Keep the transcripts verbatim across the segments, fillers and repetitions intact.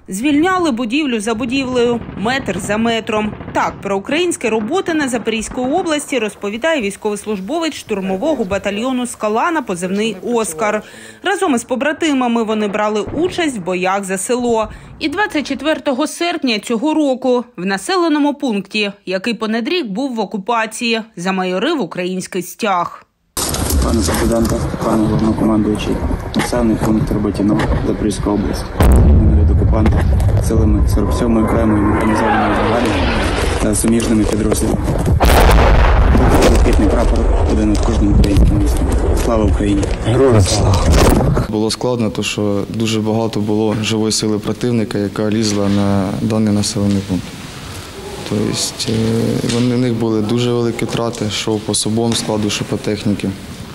Звільняли будівлю за будівлею, метр за метром. Так, про українські роботи на Запорізької області розповідає військовослужбовець штурмового батальйону «Скала» на позивний «Оскар». Разом із побратимами вони брали участь в боях за село. І двадцять четвертого серпня цього року в населеному пункті, який понад рік був в окупації, замайорив український стяг. Пане Западенко, пане головнокомандуючий, населений пункт Роботино, Запорізька область. Від окупанта силами сорок сьомої окремої механізованої бригади та суміжними підрозділами. Блакитний прапор один від кожному українському місту. Слава Україні! Героям слава! Було складно, тому що дуже багато було живої сили противника, яка лізла на даний населений пункт. Тобто вони, в них були дуже великі втрати, що по особовому складу, що по техніці.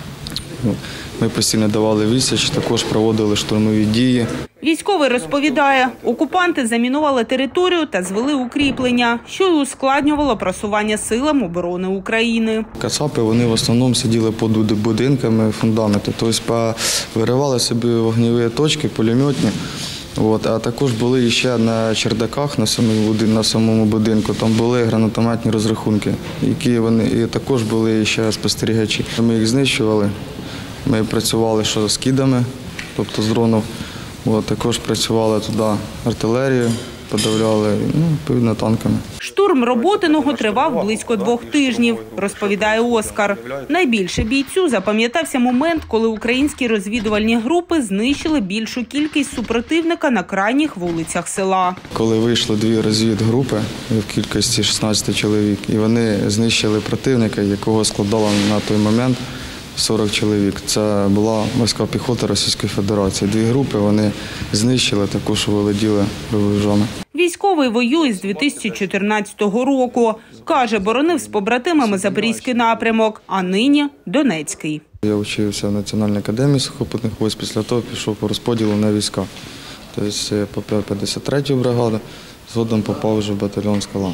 Ми постійно давали відсіч, також проводили штурмові дії. Військовий розповідає, окупанти замінували територію та звели укріплення, що й ускладнювало просування силам оборони України. Кацапи, вони в основному сиділи під будинками, фундаменти, тобто виривали собі вогневі точки, пулеметні. От, а також були ще на чердаках на самому, на самому будинку, там були гранатометні розрахунки, які вони і також були ще спостерігачі. Ми їх знищували, ми працювали що з кідами, тобто з дронів, от, також працювали туди артилерією, подавляли, ну, відповідно, танками. Штурм Роботиного тривав близько двох тижнів, розповідає Оскар. Найбільше бійцю запам'ятався момент, коли українські розвідувальні групи знищили більшу кількість супротивника на крайніх вулицях села. Коли вийшли дві розвідгрупи в кількості шістнадцяти чоловік, і вони знищили противника, якого складало на той момент сорок чоловік. Це була морська піхота Російської Федерації. Дві групи вони знищили, також володіли рубежами. Військовий воює з дві тисячі чотирнадцятого року. Каже, боронив з побратимами Запорізький напрямок, а нині – Донецький. Я вчився в Національній академії сухопутних військ, після того пішов по розподілу на війська. Тобто попав в п'ятдесят третю бригаду, згодом попав вже в батальйон «Скала».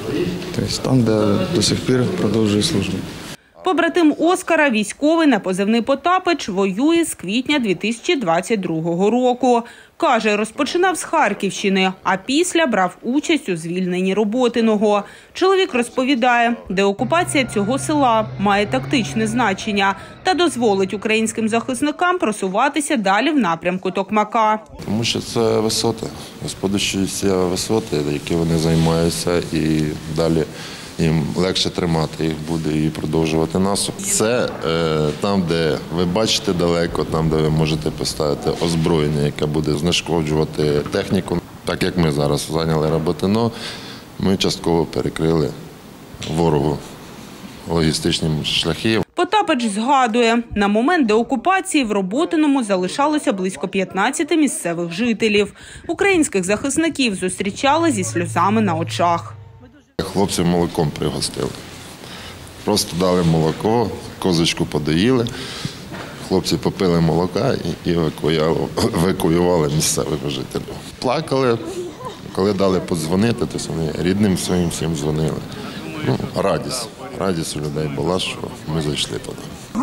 Тобто там, де до сих пір продовжує службу. Побратим Оскара, військовий на позивний Потапич, воює з квітня дві тисячі двадцять другого року. Каже, розпочинав з Харківщини, а після брав участь у звільненні Роботиного. Чоловік розповідає, деокупація цього села має тактичне значення та дозволить українським захисникам просуватися далі в напрямку Токмака. Тому що це висоти, господарчі висоти, які вони займаються, і далі їм легше тримати їх буде і продовжувати наступ. Це е, там, де ви бачите далеко, там, де ви можете поставити озброєння, яке буде знешкоджувати техніку. Так як ми зараз зайняли Роботино, ми частково перекрили ворогу логістичні шляхи. Потапич згадує, на момент деокупації в Роботиному залишалося близько п'ятнадцяти місцевих жителів. Українських захисників зустрічали зі сльозами на очах. Хлопців молоком пригостили. Просто дали молоко, козочку подоїли, хлопці попили молока і евакуювали місцевих жителів. Плакали, коли дали подзвонити, то вони рідним своїм всім дзвонили. Ну, радість. Радість у людей була, що ми зайшли туди.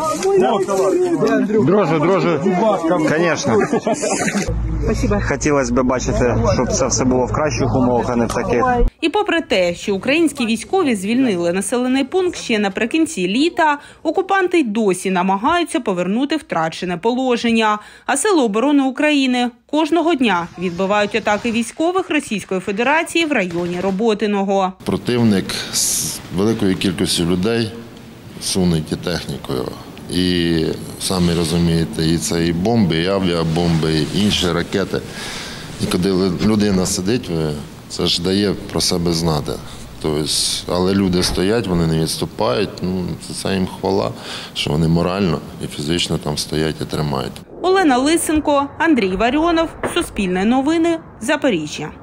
Друже, друже, звісно. Хотілося б бачити, щоб це все було в кращих умовах, а не в таких. І попри те, що українські військові звільнили населений пункт ще наприкінці літа, окупанти й досі намагаються повернути втрачене положення. А Сили оборони України кожного дня відбивають атаки військових Російської Федерації в районі Роботиного. Противник з великою кількістю людей сунуть технікою. І самі розумієте, і це і бомби, і авіабомби, і інші ракети. І коли людина сидить, це ж дає про себе знати. Тобто, але люди стоять, вони не відступають. Ну, це їм хвала, що вони морально і фізично там стоять і тримають. Олена Лисенко, Андрій Варіонов, Суспільне новини, Запоріжжя.